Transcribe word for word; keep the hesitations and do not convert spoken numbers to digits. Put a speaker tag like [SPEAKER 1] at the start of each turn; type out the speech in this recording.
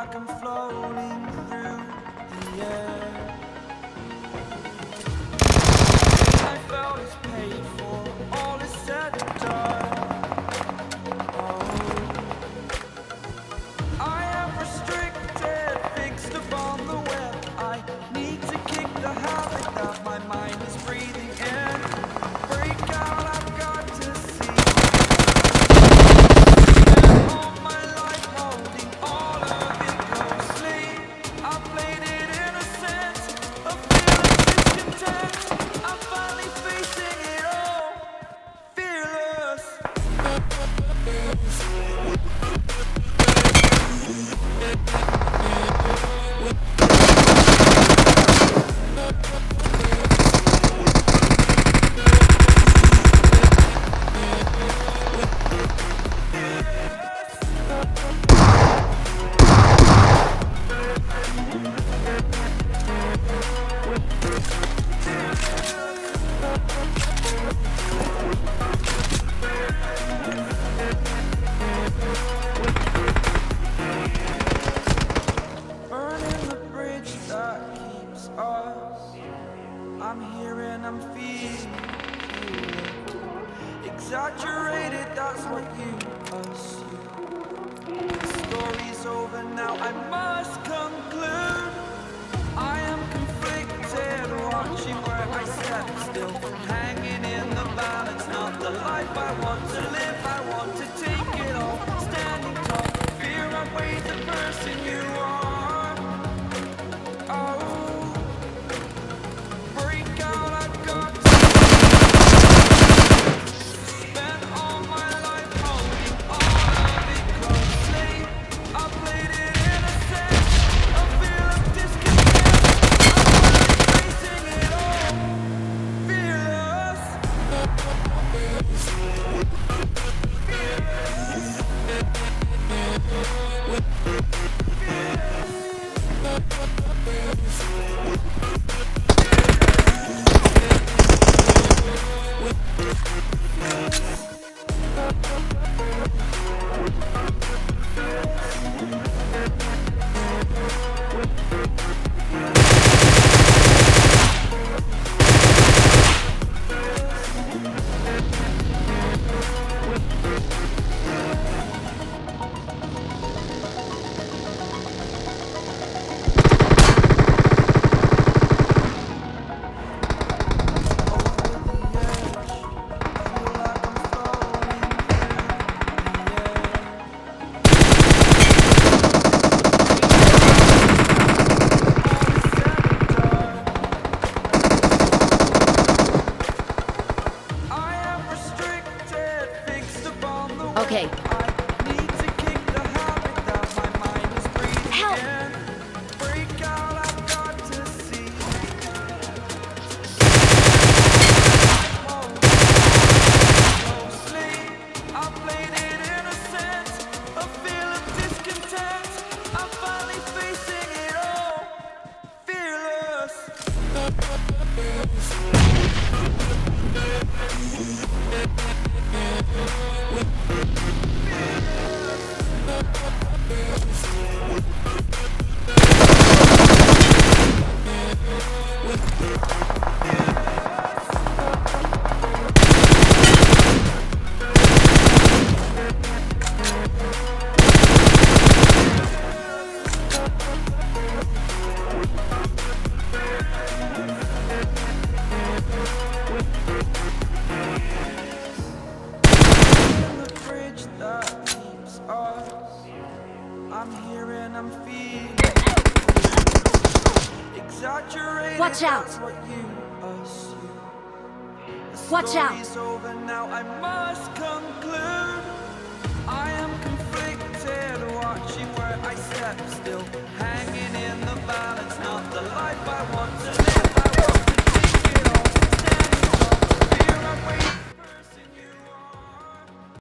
[SPEAKER 1] like I'm floating through the air. I felt is paid for, all is said and done. Oh, I am restricted, fixed upon the web. I need to kick the habit that my mind is breathing in. Break out, I've got to see. Spent all my life holding all of it closely. I played it innocent, a feel of discontent. I'm finally facing it all, fearless. Burning the bridge that keeps us. I'm here and I'm feeling it. Exaggerated, that's what you assume. The story's over now, I must conclude. I am conflicted, watching where I step still, hanging in the balance. Not the life I want to live, I want to take it all. Standing tall, fear outweighs the person you are. Oh, break out, I've got to. Spent all my life holding all of it closely. I played it innocent, a feel of discontent. I'm facing it all, fearless.
[SPEAKER 2] Okay.
[SPEAKER 1] I need to kick the habit that my mind is breathing
[SPEAKER 2] Help.
[SPEAKER 1] in. Break out, I've got to see. Closely, I played it innocent, a feel of discontent. I'm finally facing it all, fearless. I'm here and I'm feeling exaggerated.
[SPEAKER 2] Watch out.
[SPEAKER 1] That's what you assume. The
[SPEAKER 2] Watch out.
[SPEAKER 1] story's over now, I must conclude. I am conflicted, watching where I step still, hanging in